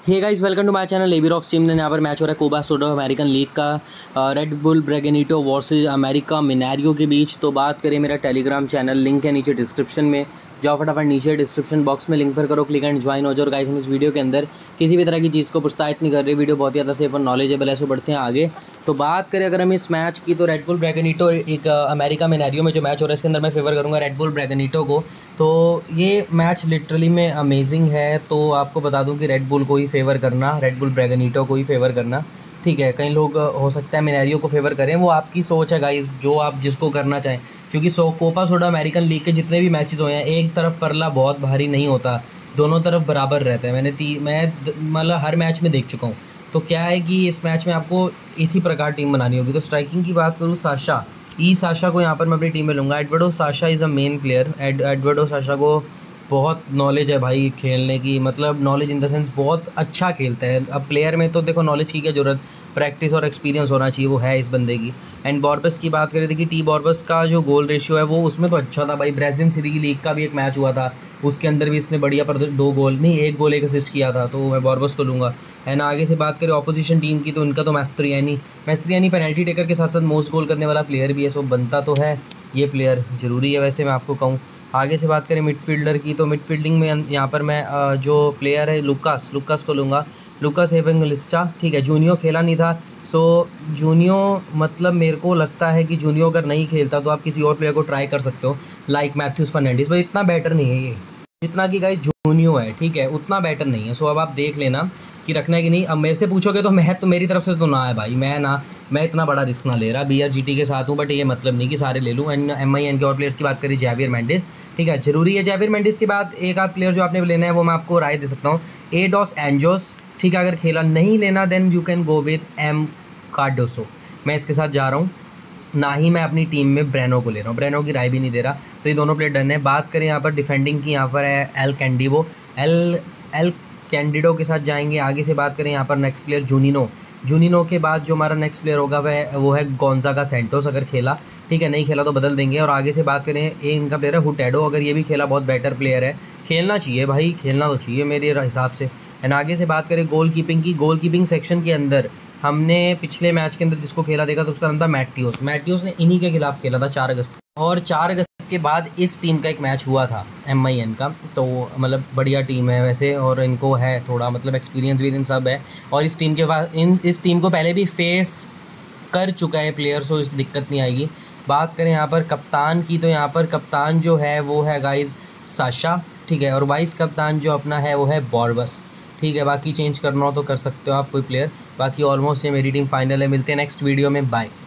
Hey guys, welcome to my channel AB rocks team ने। यहाँ पर मैच हो रहा है कोबा सोडो अमेरिकन लीग का Red Bull Bragantino versus America Mineiro के बीच। तो बात करें मेरा टेलीग्राम चैनल, लिंक है नीचे डिस्क्रिप्शन में, जाओ फटाफट नीचे डिस्क्रिप्शन बॉक्स में लिंक पर करो क्लिक एंड ज्वाइन हो जाओ। और गाइस, हम इस वीडियो के अंदर किसी भी तरह की चीज़ को प्रोत्साहित नहीं कर रहे, वीडियो बहुत ज़्यादा सेफ और नॉलेजेबल है। सो बढ़ते हैं आगे। तो बात करें अगर हम इस मैच की, तो रेड बुल ब्रैगेनिटो एक अमेरिका मिनारियो में जो मैच हो रहा है, इसके अंदर मैं फेवर करूँगा रेड बुल ब्रैगेनिटो को। तो ये मैच लिटरली में अमेजिंग है। तो आपको बता दूं कि रेड बुल को ही फेवर करना, रेड बुल ब्रैगेनिटो को ही फेवर करना, ठीक है। कई लोग हो सकता है मिनारियो को फेवर करें, वो आपकी सोच है गाइस, जो आप जिसको करना चाहें। क्योंकि कोपा सोडा अमेरिकन लीग के जितने भी मैचेस हुए हैं, एक तरफ परला बहुत भारी नहीं होता, दोनों तरफ बराबर रहता है। मैं मतलब हर मैच में देख चुका हूँ। तो क्या है कि इस मैच में आपको इसी प्रकार टीम बनानी होगी। तो स्ट्राइकिंग की बात करूँ, साशा को यहाँ पर मैं अपनी टीम में लूँगा। Eduardo Sasha is a main player. Eduardo Sasha को बहुत नॉलेज है भाई खेलने की, मतलब नॉलेज इन द सेंस बहुत अच्छा खेलता है। अब प्लेयर में तो देखो नॉलेज की क्या ज़रूरत, प्रैक्टिस और एक्सपीरियंस होना चाहिए, वो है इस बंदे की। एंड बॉर्बस की बात करें, देखिए टी बॉर्बस का जो गोल रेशियो है वो उसमें तो अच्छा था भाई। ब्राज़ील सीरीज लीग का भी एक मैच हुआ था, उसके अंदर भी इसने बढ़िया पर एक गोल एक असिस्ट किया था। तो मैं बॉर्बस को लूँगा। है ना। आगे से बात करें ऑपोजिशन टीम की, तो उनका तो मैस्त्रियानी पेनल्टी टेकर के साथ साथ मोस्ट गोल करने वाला प्लेयर भी है। सो बनता तो है ये प्लेयर, ज़रूरी है वैसे मैं आपको कहूँ। आगे से बात करें मिडफील्डर की, तो मिडफील्डिंग में यहाँ पर मैं जो प्लेयर है लुकास को लूँगा। लुकास एवेंगलिस्टा, ठीक है। जूनियो खेला नहीं था, सो जूनियो मतलब मेरे को लगता है कि जूनियो अगर नहीं खेलता तो आप किसी और प्लेयर को ट्राई कर सकते हो, लाइक मैथ्यूस फर्नांडिस। पर इतना बेटर नहीं है ये जितना कि गाइस जूनियो है, ठीक है, उतना बेटर नहीं है। सो अब आप देख लेना कि रखना है कि नहीं। अब मेरे से पूछोगे तो मेरी तरफ से तो ना है भाई, मैं इतना बड़ा रिस्क ना ले रहा। BRGT के साथ हूँ, बट ये मतलब नहीं कि सारे ले लूँ। एंड MIN के और प्लेयर्स की बात करें, जैवियर मेंडिस, ठीक है, जरूरी है। जैवियर मेंडिस के बाद एक आध प्लेयर जो आपने लेना है वो मैं आपको राय दे सकता हूँ, एडोस एंजोस, ठीक है। अगर खेला नहीं लेना then you can go with M Cardoso. मैं इसके साथ जा रहा हूँ, ना ही मैं अपनी टीम में ब्रेनो को ले रहा हूँ, ब्रेनो की राय भी नहीं दे रहा। तो ये दोनों प्लेयर डन है। बात करें यहाँ पर डिफेंडिंग की, यहाँ पर है एल कैंडिडो के साथ जाएंगे। आगे से बात करें यहाँ पर नेक्स्ट प्लेयर जूनिनो के बाद जो हमारा नेक्स्ट प्लेयर होगा वो है गोंजागा सेंटोस, अगर खेला, ठीक है, नहीं खेला तो बदल देंगे। और आगे से बात करें, ये इनका प्लेयर है हुटेडो, अगर ये भी खेला बहुत बेटर प्लेयर है, खेलना चाहिए भाई, खेलना तो चाहिए मेरे हिसाब से। एंड आगे से बात करें गोल कीपिंग सेक्शन के अंदर हमने पिछले मैच के अंदर जिसको खेला देखा तो उसका नाम था मैटियोस ने इन्हीं के खिलाफ खेला था 4 अगस्त। और 4 अगस्त के बाद इस टीम का एक मैच हुआ था MIN का। तो मतलब बढ़िया टीम है वैसे, और इनको है थोड़ा मतलब एक्सपीरियंस सब है। और इस टीम को पहले भी फेस कर चुका है प्लेयर, सो इस दिक्कत नहीं आएगी। बात करें यहाँ पर कप्तान की, तो यहाँ पर कप्तान जो है वो है गाइज साशा, ठीक है। और वाइस कप्तान जो अपना है वो है बॉर्बस, ठीक है। बाकी चेंज करना हो तो कर सकते हो आप कोई प्लेयर। बाकी ऑलमोस्ट ये मेरी टीम फाइनल है। मिलते हैं नेक्स्ट वीडियो में, बाय।